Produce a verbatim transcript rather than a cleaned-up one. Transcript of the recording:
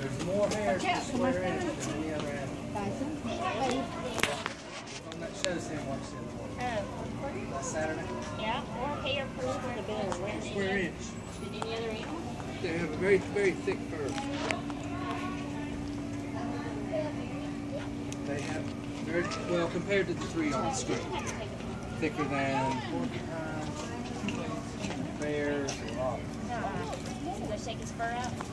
There's more hair per square inch than any other animal. On that show, Sam watched the other morning. Oh. Last Saturday? Yeah, more hair per square inch. Square inch. Than any other animal? They have a very, very thick fur. They have very, well, compared to the three on the strip, thicker than porcupines, bears, or otters. Uh-uh. So they shake his fur out?